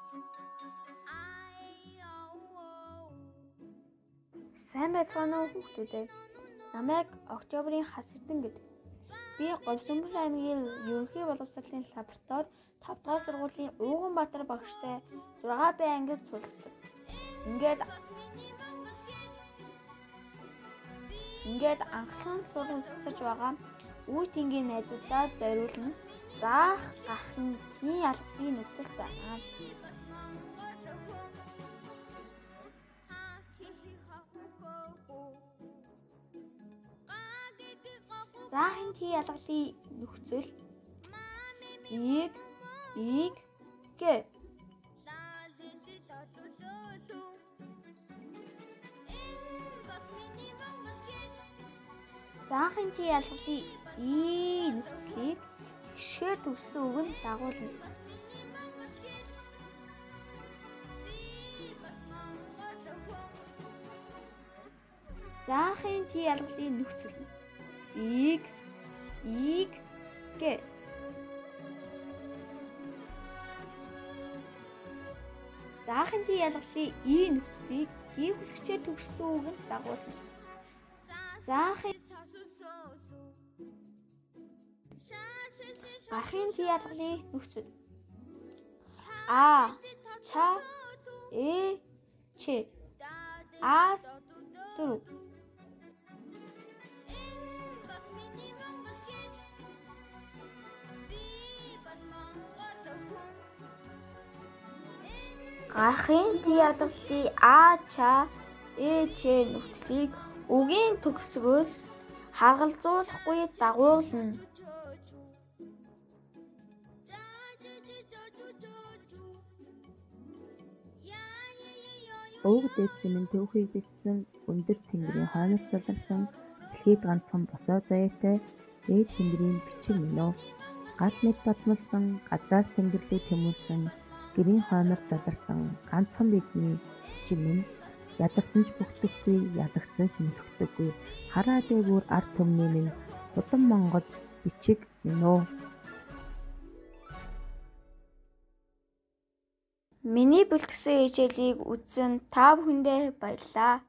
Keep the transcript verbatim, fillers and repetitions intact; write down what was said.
Сайн байцгаана уу хүүхдүүдээ. Намайг Октябрийн хас эрдэн гэдэг. Би Говьсөнбөр аймгийн ерөнхий боловсролын лаборатори тавд дахь сургуулийн Ууганбаатар багштай зургаан б ангид суралцдаг. Ингээд Ингээд анхлан суралцаж байгаа үе тийнгийн найзуудаа зориулна. Заах гахын тийн ялгалын нөхцөл байгаа. Заахын тийн ялгалын нөхцөл ийг ийг гэ Заахын тийн ялгалын ий нөхцөлийг тэгшгээр төгссөн үг нь дагуулна. Заахын тийн ялгалын нөхцөл ийг ийг гэ Заахын тийн ялгалын ий нөхцөлийг хийхлэгчээр төгссөн үг нь дагуулна. Заахын Гарахын тийн ялгалын нөхцөл а ча э ч ас дөрөв Гарахын тийн ялгалын а ча э ч нөхцөлийг үгийн төгсгөл харгалзуулахгүй дагуулна. Өвөг дээдсийн түүхийг бичсэн өндөр тэнгэрийн хойноос заларсан дэлхийд ганцхан босоо заяатай дээд тэнгэрийн бичиг минь. Гал мэд бадмалсан газраас тэнгэрлүү тэмүүлсэн гэрийн хойноос заларсан ганцхан бидний бичиг минь. Ядарсан ч бүхдэггүй, ядагцсан ч мөлхдөггүй. Хараа дээгүүр ард түмний минь худам Монгол бичиг минь. Миний бэлтгэсэн хичээлийг үзсэн та бүхэндээ баярлалаа.